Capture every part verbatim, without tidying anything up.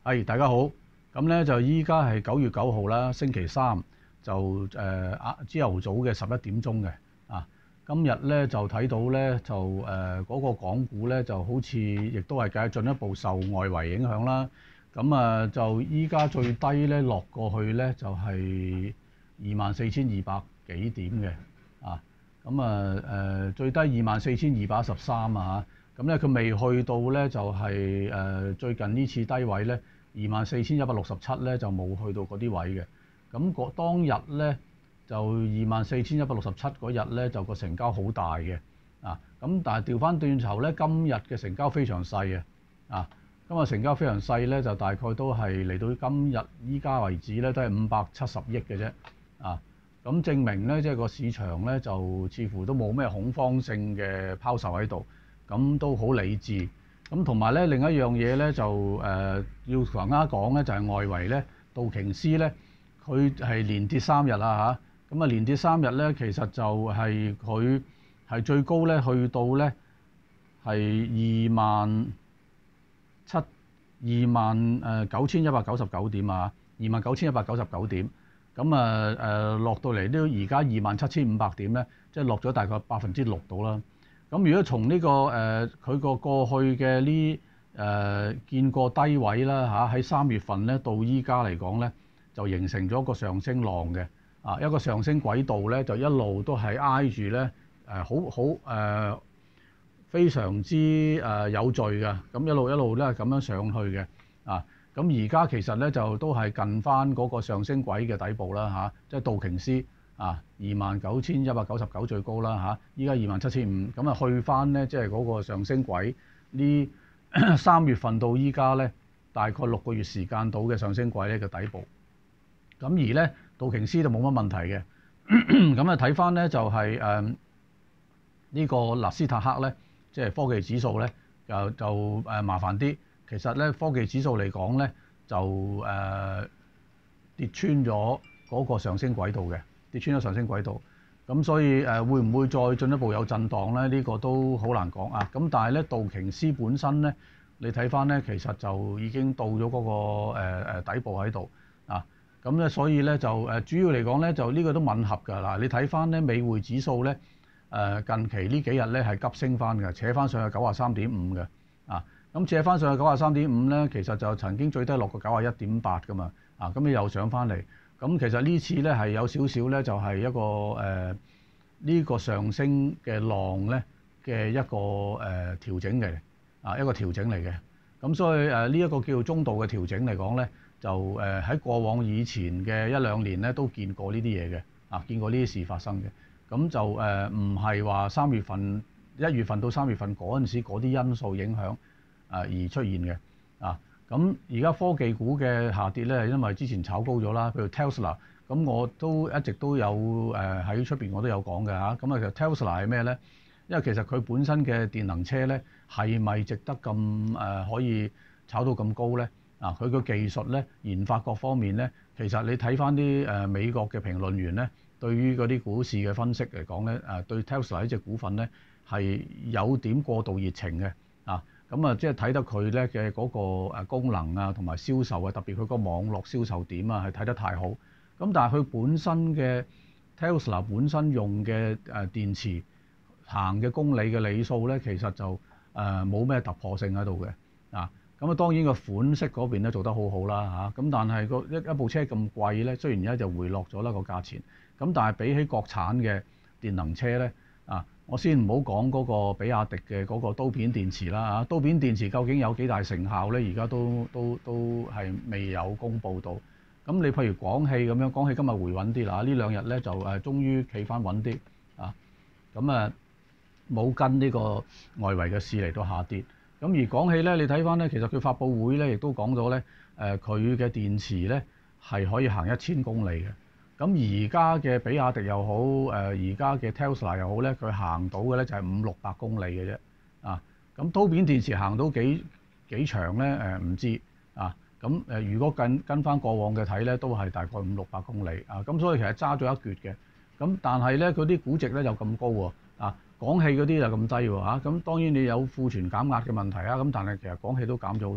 係大家好，咁咧就依家係九月九號啦，星期三就誒啊朝頭早嘅十一點鐘嘅啊。今日咧就睇到咧就誒嗰、呃那個港股咧就好似亦都係繼續進一步受外圍影響啦。咁啊就依家最低咧落過去咧就係二萬四千二百幾點嘅啊。咁啊誒最低二萬四千二百一十三啊嚇。咁咧佢未去到咧就係、是、誒、呃、最近呢次低位咧。二萬四千一百六十七咧就冇去到嗰啲位嘅，咁嗰當日咧就二萬四千一百六十七嗰日咧就個成交好大嘅，啊咁但係調翻轉頭咧，今日嘅成交非常細嘅，啊今日成交非常細咧就大概都係嚟到今日依家為止咧都係五百七十億嘅啫，啊咁證明咧即係個市場咧就似乎都冇咩恐慌性嘅拋售喺度，咁都好理智。咁同埋咧，另一樣嘢咧就誒、呃、要同大家講咧，就係、是、外圍咧道瓊斯咧，佢係連跌三日啦嚇。咁啊連跌三日咧，其實就係佢係最高咧去到咧係二萬七二萬誒九千一百九十九點啊，二萬九千一百九十九點。咁啊誒落到嚟都而家二萬七千五百點咧，即係落咗大概百分之六到啦。咁如果從呢、這個誒佢個過去嘅呢誒見過低位啦嚇，喺三月份咧到依家嚟講咧，就形成咗一個上升浪嘅啊，一個上升軌道咧就一路都係挨住咧誒好好誒非常之誒有序嘅，咁一路一路咧咁樣上去嘅啊。咁而家其實咧就都係近翻嗰個上升軌嘅底部啦嚇，即係道瓊斯。啊，二萬九千一百九十九最高啦嚇，依家二萬七千五，咁啊去翻咧，即係嗰個上升軌呢三月份到依家咧，大概六個月時間到嘅上升軌咧嘅底部。咁而咧道瓊斯就冇乜問題嘅，咁啊睇翻咧就係誒呢個納斯達克咧，即係科技指數咧，就就誒麻煩啲。其實咧科技指數嚟講咧，就誒、呃、跌穿咗嗰個上升軌道嘅。跌穿咗上升軌道，咁所以誒會唔會再進一步有震盪咧？呢、這個都好難講啊。咁但係咧道瓊斯本身咧，你睇翻咧，其實就已經到咗嗰、那個誒、呃、底部喺度啊。咁咧所以咧就誒主要嚟講咧，就呢個都吻合㗎嗱。你睇翻咧美匯指數咧誒近期呢幾日咧係急升翻嘅，扯翻上去九十三點五嘅啊。咁扯翻上去九十三點五咧，其實就曾經最低落過九十一點八㗎嘛啊。咁你又上翻嚟。咁其實呢次咧係有少少咧，就係一個誒呢、呃這個上升嘅浪咧嘅一個誒、呃、調整嘅啊，一個調整嚟嘅。咁所以誒呢一個叫做中度嘅調整嚟講咧，就誒喺、呃、過往以前嘅一兩年咧都見過呢啲嘢嘅啊，見過呢啲事發生嘅。咁就誒唔係話三月份一月份到三月份嗰陣時嗰啲因素影響啊而出現嘅啊。咁而家科技股嘅下跌咧，係因為之前炒高咗啦，譬如 Tesla，咁我都一直都有誒喺出邊我都有講嘅嚇。咁啊，其實 Tesla 係咩咧？因為其實佢本身嘅電能車咧係咪值得咁誒、呃、可以炒到咁高咧？啊，佢個技術咧、研發各方面咧，其實你睇翻啲誒美國嘅評論員咧，對於嗰啲股市嘅分析嚟講咧，誒對 Tesla 呢隻股份咧係有點過度熱情嘅啊。咁啊，即係睇得佢咧嘅嗰個誒功能啊，同埋銷售啊，特別佢個網絡銷售點啊，係睇得太好。咁但係佢本身嘅 Tesla 本身用嘅誒電池行嘅公里嘅里數咧，其實就誒冇咩突破性喺度嘅啊。咁啊，當然個款式嗰邊咧做得好好啦嚇。咁但係個一一部車咁貴咧，雖然而家就回落咗啦個價錢，咁但係比起國產嘅電能車咧啊。我先唔好講嗰個比亞迪嘅嗰個刀片電池啦嚇，刀片電池究竟有幾大成效咧？而家都都都係未有公佈到。咁你譬如廣汽咁樣，廣汽今日回穩啲啦，呢兩日咧就誒終於企翻穩啲啊。咁啊冇跟呢個外圍嘅市嚟到下跌。咁而廣汽咧，你睇翻咧，其實佢發佈會咧亦都講咗咧，誒佢嘅電池咧係可以行一千公里嘅。咁而家嘅比亞迪又好，誒而家嘅 Tesla 又好咧，佢行到嘅咧就係五六百公里嘅啫，啊，咁刀片電池行到幾幾長咧？誒唔知啊，咁誒如果跟跟翻過往嘅睇咧，都係大概五六百公里啊，咁所以其實揸咗一橛嘅，咁但係咧佢啲估值咧就咁高喎，啊，廣汽嗰啲就咁低喎嚇，咁當然你有庫存減壓嘅問題啊，咁但係其實廣汽都減咗好多，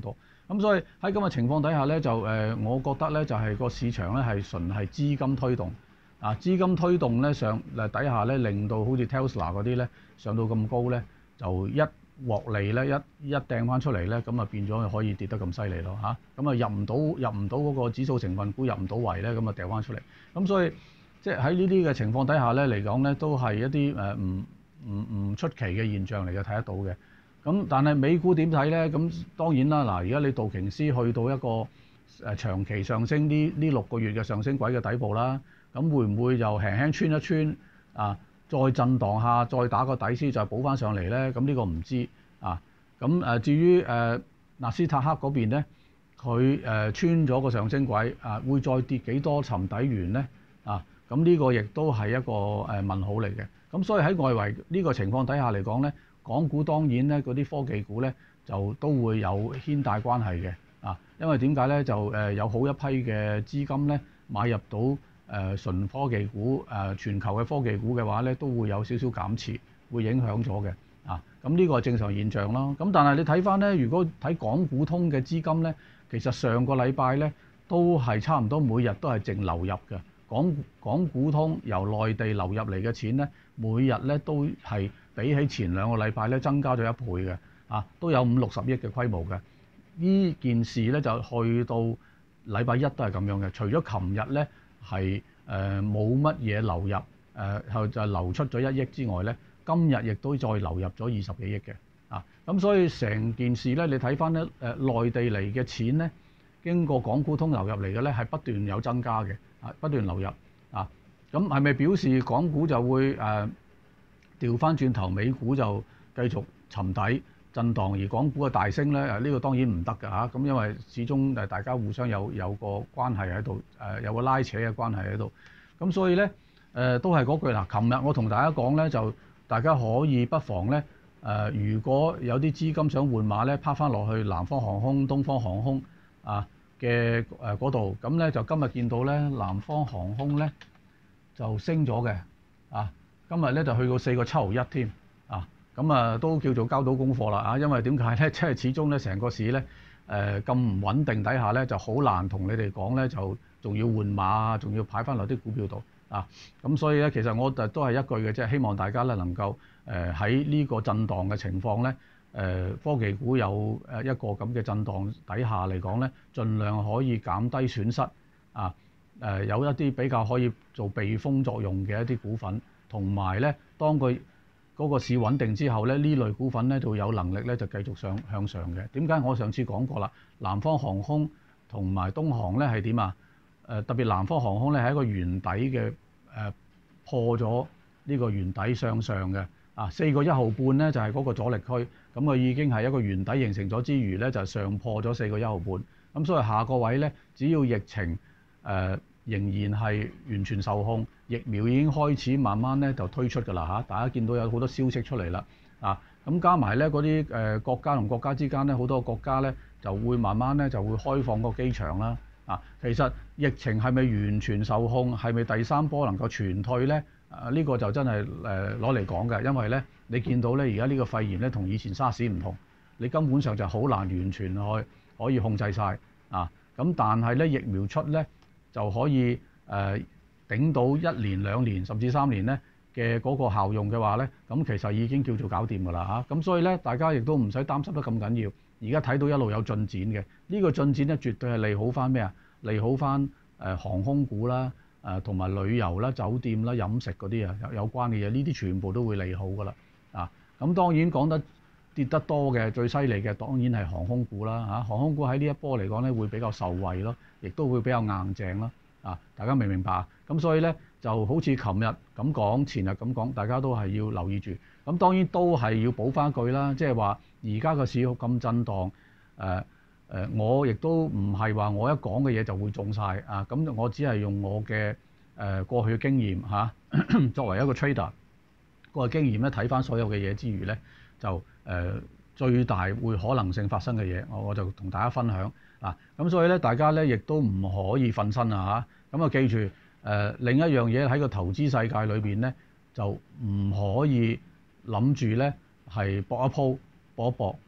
咁所以喺咁嘅情況底下咧，就誒、呃，我覺得咧就係、是、個市場咧係純係資金推動啊，資金推動咧上誒底下咧，令到好似 Tesla 嗰啲咧上到咁高咧，就一獲利咧一一掟翻出嚟咧，咁啊變咗可以跌得咁犀利咯嚇，咁啊入唔到入唔到嗰個指數成分股入唔到圍咧，咁啊掉翻出嚟，咁所以即係喺呢啲嘅情況底下咧嚟講咧，都係一啲誒唔唔唔出奇嘅現象嚟嘅，睇得到嘅。咁但係美股點睇咧？咁當然啦，嗱，而家你道瓊斯去到一個誒長期上升呢呢六個月嘅上升軌嘅底部啦，咁會唔會又輕輕穿一穿啊？再震盪下，再打個底先，再補翻上嚟咧？咁呢個唔知啊。咁誒至於誒納斯達克嗰邊咧，佢誒穿咗個上升軌啊，會再跌幾多沉底完咧？啊，咁呢個亦都係一個誒問號嚟嘅。咁所以喺外圍呢個情況底下嚟講咧，港股當然咧嗰啲科技股咧就都會有牽帶關係嘅啊，因為點解咧就誒有好一批嘅資金咧買入到誒純科技股誒全球嘅科技股嘅話咧，都會有少少減持，會影響咗嘅啊。咁呢個係正常現象咯。咁但係你睇翻咧，如果睇港股通嘅資金咧，其實上個禮拜咧都係差唔多每日都係淨流入嘅。港港股通由內地流入嚟嘅錢咧，每日咧都係比起前兩個禮拜咧增加咗一倍嘅，啊都有五六十億嘅規模嘅。呢件事咧就去到禮拜一都係咁樣嘅，除咗琴日咧係誒冇乜嘢流入，誒、呃、就流出咗一億之外咧，今日亦都再流入咗二十幾億嘅，啊咁所以成件事咧，你睇翻咧誒內地嚟嘅錢咧，經過港股通流入嚟嘅咧係不斷有增加嘅。啊，不斷流入啊，咁係咪表示港股就會誒調翻轉頭，美股就繼續沉底震盪，而港股嘅大升咧？誒、這、呢個當然唔得㗎嚇，咁因為始終誒大家互相有有個關係喺度，誒有個拉扯嘅關係喺度，咁所以咧誒、呃、都係嗰句啦。琴日我同大家講咧，就大家可以不妨咧誒、呃，如果有啲資金想換馬咧，拋翻落去南方航空、東方航空啊嘅誒嗰度，咁咧就今日見到咧南方航空咧就升咗嘅，啊今日咧就去到四個七毫一添，啊咁啊都叫做交到功課啦，啊因為點解咧？即係始終咧成個市咧誒咁唔穩定底下咧，就好難同你哋講咧，就仲要換馬啊，仲要派翻落啲股票度啊，咁所以咧其實我就都係一句嘅，即係希望大家咧能夠誒喺呢個震盪嘅情況咧。誒科技股有誒一個咁嘅震盪底下嚟講咧，盡量可以減低損失啊！誒有一啲比較可以做避風作用嘅一啲股份，同埋咧當佢嗰個市穩定之後咧，呢類股份咧就有能力咧就繼續上向上嘅。點解？我上次講過啦，南方航空同埋東航咧係點啊？誒特別南方航空咧係一個圓底嘅誒破咗呢個圓底向上嘅。啊，四個一毫半咧就係嗰個阻力區，咁佢已經係一個圓底形成咗之餘咧，就上破咗四個一毫半，咁所以下個位咧，只要疫情誒、呃、仍然係完全受控，疫苗已經開始慢慢咧就推出㗎啦嚇，大家見到有好多消息出嚟啦，啊，咁加埋咧嗰啲誒國家同國家之間咧，好多國家咧就會慢慢咧就會開放個機場啦，啊，其實疫情係咪完全受控，係咪第三波能夠全退咧？啊！呢、這個就真係誒攞嚟講嘅，因為咧你見到咧而家呢個肺炎咧同以前沙士唔同，你根本上就好難完全去可以控制晒啊！咁但係咧疫苗出咧就可以誒、呃、頂到一年兩年甚至三年咧嘅嗰個效用嘅話咧，咁其實已經叫做搞掂㗎啦嚇！咁、啊、所以咧大家亦都唔使擔心得咁緊要，而家睇到一路有進展嘅，呢、這個進展咧絕對係利好翻咩啊？利好翻誒、呃、航空股啦。誒同埋旅遊啦、酒店啦、飲食嗰啲啊有有關嘅嘢，呢啲全部都會利好㗎啦。啊，咁當然講得跌得多嘅、最犀利嘅，當然係航空股啦。嚇、啊，航空股喺呢一波嚟講咧，會比較受惠咯，亦都會比較硬淨咯。啊，大家明唔明白啊？咁所以咧，就好似琴日咁講、前日咁講，大家都係要留意住。咁當然都係要補翻句啦，即係話而家個市咁震盪，誒、呃。誒，我亦都唔係話我一講嘅嘢就會中晒啊！咁我只係用我嘅誒過去嘅經驗嚇，作為一個 trader 個經驗咧，睇翻所有嘅嘢之餘咧，就誒最大會可能性發生嘅嘢，我我就同大家分享啊！咁所以咧，大家咧亦都唔可以瞓身啊嚇！咁啊，記住誒另一樣嘢喺個投資世界裏邊咧，就唔可以諗住咧係搏一鋪搏一搏啊！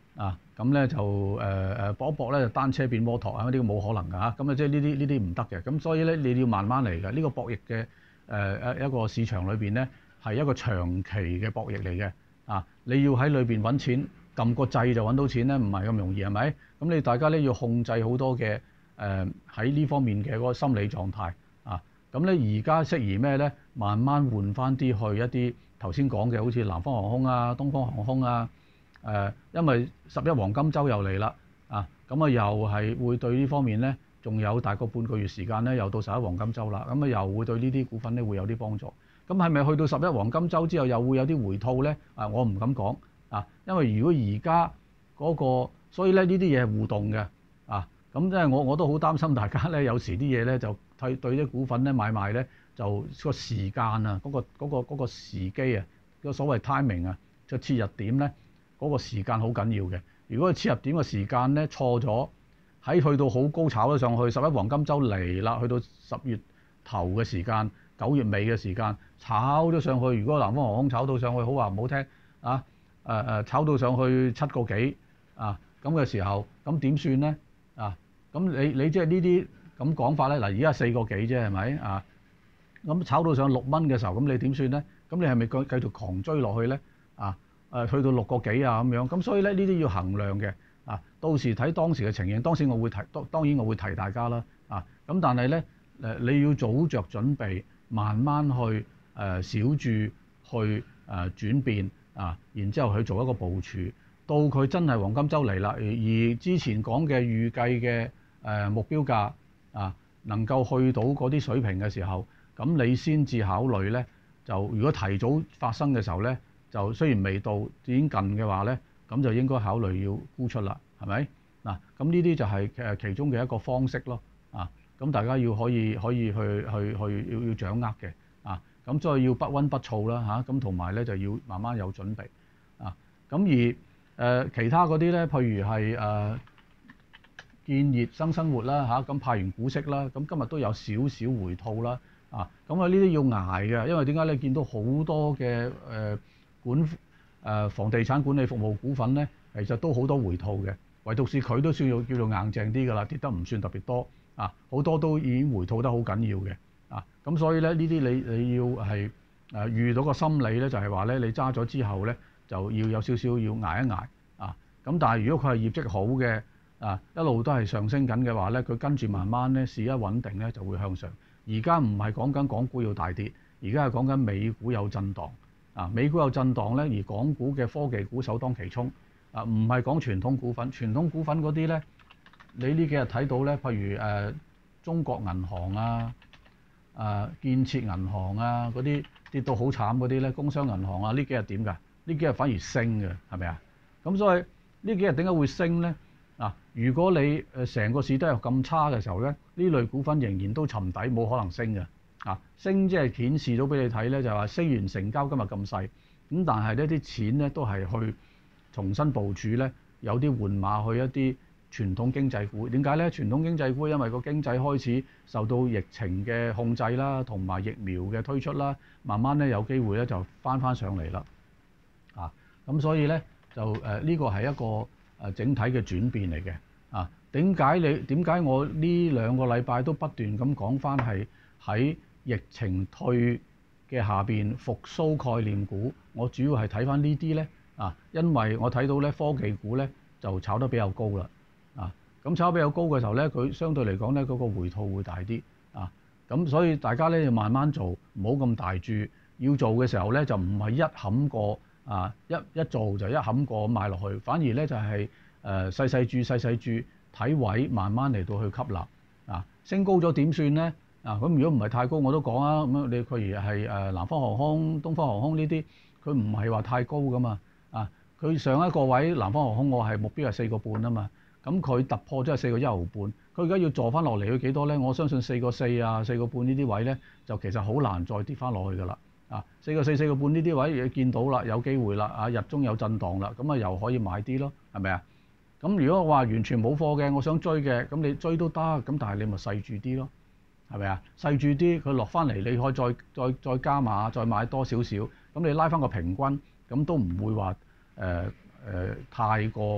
咁咧就誒誒搏一搏咧，單車變摩托啊，呢個冇可能㗎嚇。咁啊，即係呢啲呢啲唔得嘅。咁所以咧，你要慢慢嚟嘅。呢、這個博弈嘅誒誒一個市場裏邊咧，係一個長期嘅博弈嚟嘅。啊，你要喺裏邊揾錢，撳個掣就揾到錢咧，唔係咁容易係咪？咁你大家咧要控制好多嘅誒喺呢方面嘅嗰個心理狀態啊。咁咧而家適宜咩咧？慢慢換翻啲去一啲頭先講嘅，好似南方航空啊、東方航空啊。誒、呃，因為十一黃金週又嚟啦，啊，咁啊又係會對呢方面咧，仲有大概半個月時間咧，又到十一黃金週啦，咁啊又會對呢啲股份咧會有啲幫助。咁係咪去到十一黃金週之後又會有啲回吐咧？啊，我唔敢講啊，因為如果而家嗰個，所以咧呢啲嘢係互動嘅，啊，咁即係我我都好擔心大家咧，有時啲嘢咧就對對啲股份咧買賣咧，就個時間啊，嗰、嗰個嗰、嗰個嗰、嗰個時機啊，個所謂 timing 啊，就切入點咧。嗰個時間好緊要嘅，如果切入點嘅時間咧錯咗，喺去到好高炒咗上去，十一黃金週嚟啦，去到十月頭嘅時間、九月尾嘅時間炒咗上去，如果南方航空炒到上去，好話唔好聽啊，誒誒炒到上去七個幾啊咁嘅時候，咁點算咧啊？咁你你即係呢啲咁講法咧，嗱而家四個幾啫係咪啊？咁炒到上六蚊嘅時候，咁你點算咧？咁你係咪繼繼續狂追落去咧？啊？誒去到六個幾啊咁樣，咁所以咧呢啲要衡量嘅啊，到時睇當時嘅情形，當時我會提，當當然我會提大家啦啊，咁但係咧誒你要早着準備，慢慢去誒、呃、小注去誒、呃、轉變啊，然之後去做一個部署，到佢真係黃金週嚟啦，而之前講嘅預計嘅誒目標價啊，能夠去到嗰啲水平嘅時候，咁你先至考慮咧，就如果提早發生嘅時候咧。就雖然未到，已經近嘅話咧，咁就應該考慮要沽出啦，係咪？嗱，咁呢啲就係誒其中嘅一個方式咯，啊，咁大家要可以可以去去去要要掌握嘅，啊，咁所以要不溫不躁啦嚇，咁同埋咧就要慢慢有準備，啊，咁而誒、呃、其他嗰啲咧，譬如係誒、呃、建業新生活啦嚇，咁、啊、派完股息啦，咁今日都有少少回吐啦，啊，咁啊呢啲要捱嘅，因為點解咧？見到好多嘅誒。呃管誒、呃、房地產管理服務股份咧，其實都好多回吐嘅，唯獨是佢都算要叫做硬淨啲㗎啦，跌得唔算特別多啊，好多都已經回吐得好緊要嘅啊，咁所以咧呢啲你你要係誒、呃、遇到個心理咧，就係話咧你揸咗之後咧就要有少少要捱一捱啊，咁但係如果佢係業績好嘅啊，一路都係上升緊嘅話咧，佢跟住慢慢咧市一穩定咧就會向上。而家唔係講緊港股要大跌，而家係講緊美股有震盪。啊，美股有震盪咧，而港股嘅科技股首當其衝。啊，唔係講傳統股份，傳統股份嗰啲咧，你呢幾日睇到咧，譬如誒、呃、中國銀行啊、誒、啊、建設銀行啊嗰啲跌到好慘嗰啲咧，工商銀行啊，呢幾日點㗎？呢幾日反而升嘅，係咪啊？咁所以呢幾日點解會升咧？啊，如果你誒成個市都係咁差嘅時候咧，呢類股份仍然都沉底，冇可能升嘅。啊，升即係顯示到俾你睇咧，就係話升完成交今日咁細，咁但係呢啲錢咧都係去重新部署咧，有啲換馬去一啲傳統經濟股。點解咧？傳統經濟股因為個經濟開始受到疫情嘅控制啦，同埋疫苗嘅推出啦，慢慢咧有機會咧就翻翻上嚟啦。啊，咁所以咧就誒呢、呃這個係一個誒整體嘅轉變嚟嘅。啊，點解你點解我呢兩個禮拜都不斷咁講翻係喺疫情退嘅下邊復甦概念股，我主要係睇翻呢啲咧啊，因為我睇到咧科技股咧就炒得比較高啦啊，咁炒得比較高嘅時候咧，佢相對嚟講咧嗰個回吐會大啲啊，咁所以大家咧要慢慢做，唔好咁大注，要做嘅時候咧就唔係一冚過啊，一一做就一冚過咁買落去，反而咧就係誒細細注細細注睇位，慢慢嚟到去吸納啊，升高咗點算咧？啊，咁如果唔係太高，我都講啊，咁樣你譬如係誒南方航空、東方航空呢啲，佢唔係話太高噶嘛，啊，佢上一個位南方航空我係目標係四個半啊嘛，咁佢突破咗係四個一毫半，佢而家要坐翻落嚟去幾多咧？我相信四個四啊、四個半呢啲位咧，就其實好難再跌翻落去噶啦，啊，四個四、四個半呢啲位你見到啦，有機會啦，啊，日中有震盪啦，咁啊又可以買啲咯，係咪啊？咁如果話完全冇貨嘅，我想追嘅，咁你追都得，咁但係你咪細住啲咯。係咪啊？細住啲，佢落翻嚟，你可以再再再加碼，再買多少少，咁你拉翻個平均，咁都唔會話誒誒太過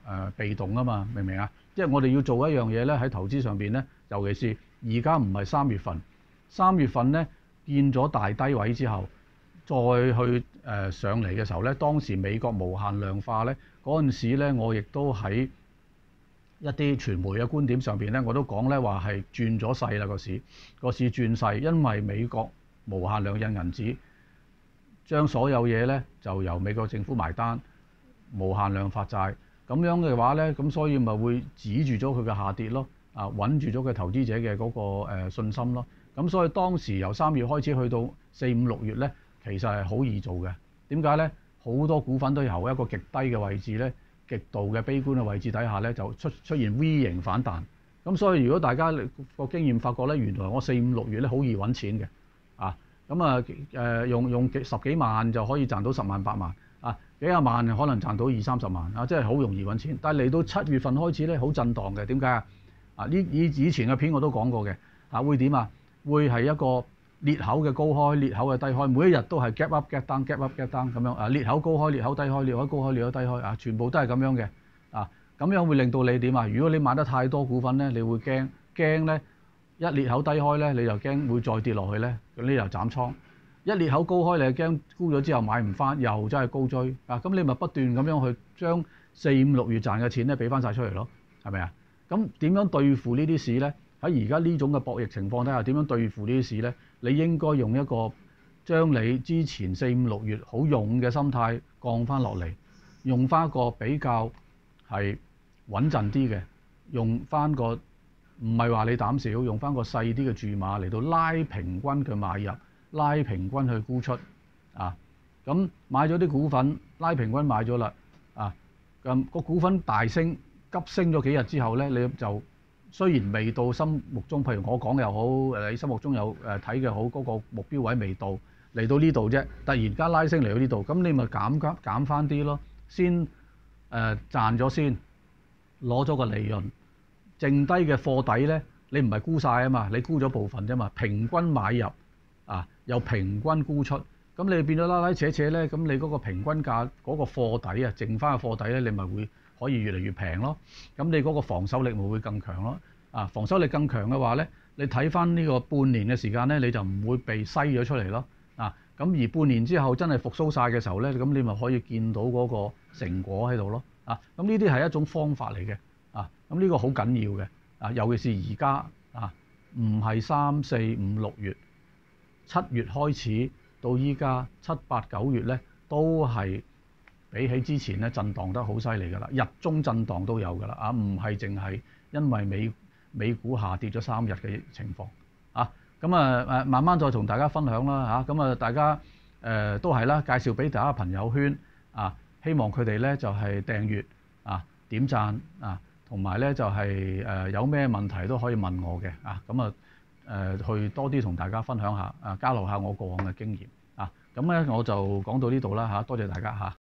誒被動啊嘛，明唔明啊？即係我哋要做一樣嘢咧，喺投資上邊咧，尤其是而家唔係三月份，三月份咧見咗大低位之後，再去誒、呃、上嚟嘅時候咧，當時美國無限量化咧，嗰陣時咧，我亦都喺一啲傳媒嘅觀點上邊咧，我都講咧話係轉咗勢啦，個市個市轉勢，因為美國無限量印銀紙，將所有嘢咧就由美國政府埋單，無限量發債，咁樣嘅話咧，咁所以咪會止住咗佢嘅下跌咯，啊穩住咗佢投資者嘅嗰個誒信心咯。咁所以當時由三月開始去到四五六月咧，其實係好易做嘅。點解咧？好多股份都由一個極低嘅位置咧，極度嘅悲觀嘅位置底下咧，就出出現 V 型反彈。咁所以如果大家個經驗發覺咧，原來我四五六月咧好易揾錢嘅，啊咁啊誒用用幾十幾萬就可以賺到十萬八萬，啊幾廿萬可能賺到二三十萬，啊真係好容易揾錢。但係嚟到七月份開始咧，好震盪嘅。點解啊？啊呢以以前嘅片我都講過嘅，啊會點啊？會係一個裂口嘅高開，裂口嘅低開，每一日都係 gap up gap down gap up gap down 咁樣啊，裂口高開，裂口低開，裂口高開，裂口低開啊，全部都係咁樣嘅啊，咁樣會令到你點啊？如果你買得太多股份咧，你會驚驚咧，一裂口低開咧，你就驚會再跌落去咧，咁你又斬倉；一裂口高開，你就驚沽咗之後買唔翻，又真係高追啊！咁你咪不斷咁樣去將四五六月賺嘅錢咧俾翻晒出嚟咯，係咪啊？咁點樣對付呢啲市咧？喺而家呢種嘅博弈情況底下，點樣對付呢啲市呢？你應該用一個將你之前四五六月好勇嘅心態降翻落嚟，用翻一個比較係穩陣啲嘅，用翻個唔係話你膽小，用翻個細啲嘅注碼嚟到拉平均嘅買入，拉平均去沽出啊。咁買咗啲股份，拉平均買咗啦啊。咁個股份大升，急升咗幾日之後呢，你就雖然未到心目中，譬如我講又好，誒你心目中有誒睇嘅好，嗰個目標位未到，嚟到呢度啫，突然間拉升嚟到呢度，咁你咪減減減翻啲咯，先誒賺咗先，攞咗個利潤，剩低嘅貨底咧，你唔係沽晒啊嘛，你沽咗部分啫嘛，平均買入啊，又平均沽出，咁你變咗拉拉扯扯咧，咁你嗰個平均價嗰個貨底啊，剩翻嘅貨底咧，你咪會可以越嚟越平咯，咁你嗰個防守力咪會更強咯，啊防守力更強嘅話咧，你睇翻呢個半年嘅時間咧，你就唔會被篩咗出嚟咯，啊咁而半年之後真係復甦晒嘅時候咧，咁你咪可以見到嗰個成果喺度咯，啊咁呢啲係一種方法嚟嘅，啊咁呢個好緊要嘅，啊尤其是而家啊唔係三四五六月，七月開始到依家七八九月咧都係。比起之前咧震盪得好犀利㗎啦，日中震盪都有㗎啦，啊唔係淨係因為美美股下跌咗三日嘅情況，啊咁啊誒慢慢再同大家分享啦嚇，咁啊大家誒、呃、都係啦，介紹俾大家朋友圈啊，希望佢哋咧就係、是、訂閱啊點讚啊，同埋咧就係、是、誒、呃、有咩問題都可以問我嘅啊，咁啊誒、呃、去多啲同大家分享下啊，交流下我過往嘅經驗啊，咁咧我就講到呢度啦嚇，多謝大家嚇。